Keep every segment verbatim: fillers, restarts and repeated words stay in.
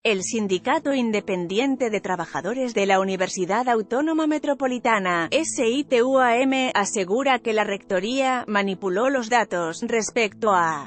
El Sindicato Independiente de Trabajadores de la Universidad Autónoma Metropolitana, S I T U A M, asegura que la Rectoría manipuló los datos respecto a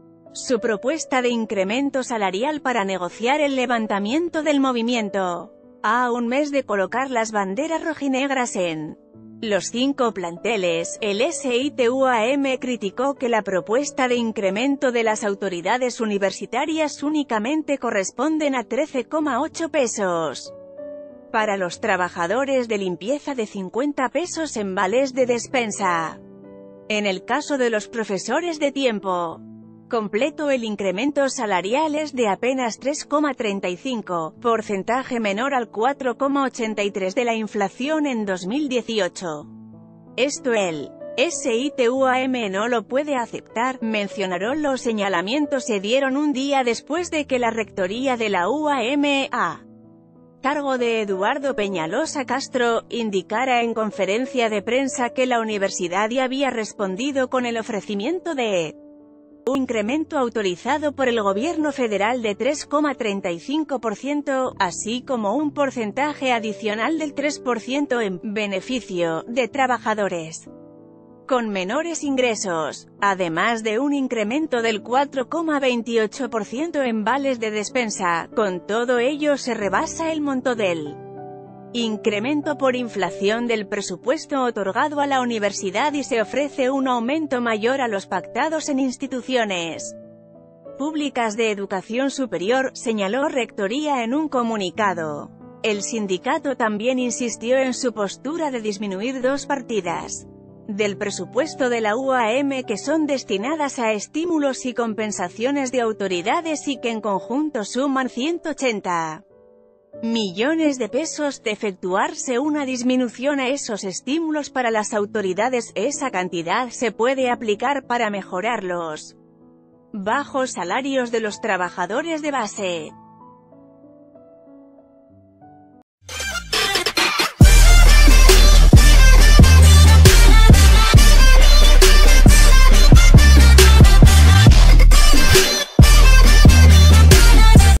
su propuesta de incremento salarial para negociar el levantamiento del movimiento. A un mes de colocar las banderas rojinegras en los cinco planteles, el S I T U A M criticó que la propuesta de incremento de las autoridades universitarias únicamente corresponden a trece coma ocho pesos para los trabajadores de limpieza, de cincuenta pesos en vales de despensa. En el caso de los profesores de tiempo completo, el incremento salarial es de apenas tres coma treinta y cinco, porcentaje menor al cuatro coma ochenta y tres de la inflación en dos mil dieciocho. Esto el S I T U A M no lo puede aceptar, mencionaron. Los señalamientos se dieron un día después de que la rectoría de la U A M, a cargo de Eduardo Peñalosa Castro, indicara en conferencia de prensa que la universidad ya había respondido con el ofrecimiento de un incremento autorizado por el gobierno federal de tres coma treinta y cinco por ciento, así como un porcentaje adicional del tres por ciento en beneficio de trabajadores con menores ingresos, además de un incremento del cuatro coma veintiocho por ciento en vales de despensa. Con todo ello se rebasa el monto del incremento por inflación del presupuesto otorgado a la universidad y se ofrece un aumento mayor a los pactados en instituciones públicas de educación superior, señaló Rectoría en un comunicado. El sindicato también insistió en su postura de disminuir dos partidas del presupuesto de la U A M que son destinadas a estímulos y compensaciones de autoridades y que en conjunto suman ciento ochenta millones de pesos. De efectuarse una disminución a esos estímulos para las autoridades, esa cantidad se puede aplicar para mejorar los bajos salarios de los trabajadores de base.